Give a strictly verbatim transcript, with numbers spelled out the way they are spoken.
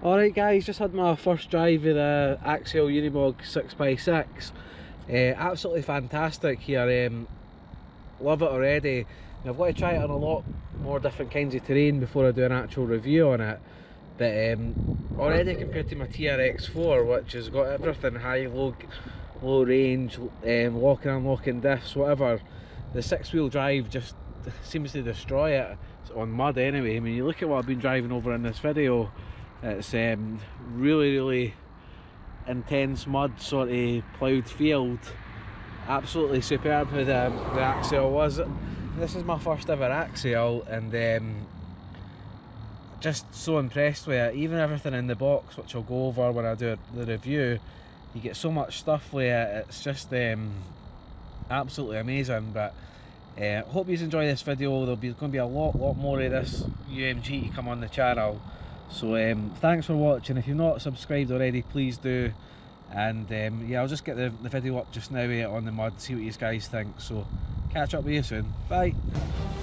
Alright guys, just had my first drive of the Axial Unimog six by six. Uh, absolutely fantastic here, um, love it already. Now, I've got to try it on a lot more different kinds of terrain before I do an actual review on it. But um, already compared to my T R X four, which has got everything, high, low, low range, um, locking, unlocking diffs, whatever, the six wheel drive just seems to destroy it. It's on mud anyway. I mean, you look at what I've been driving over in this video, it's um, really, really intense mud sort of ploughed field. Absolutely superb how the, the Axial was. This is my first ever Axial, and um, just so impressed with it. Even everything in the box, which I'll go over when I do the review, you get so much stuff with it, it's just um, absolutely amazing. But I uh, hope you enjoy this video. There'll be going to be a lot lot more of this U M G to come on the channel, so um, thanks for watching. If you're not subscribed already, please do. And um, yeah, I'll just get the, the video up just now uh, on the mud, see what you guys think. So catch up with you soon, bye.